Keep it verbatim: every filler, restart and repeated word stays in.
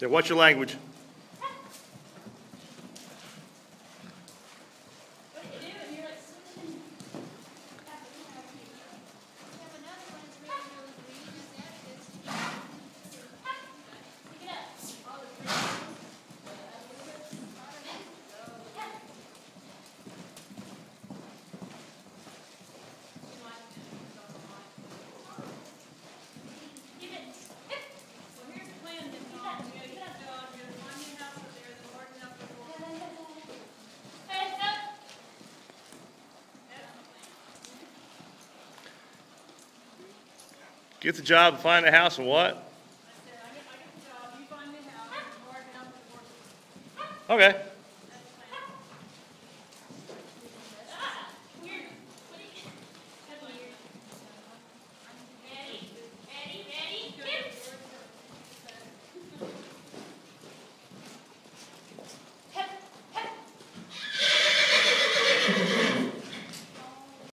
Say, what's your language? Get the job and find the house and what? I said, I get, I get the job, you find me a house, and mark it up for the work. Okay.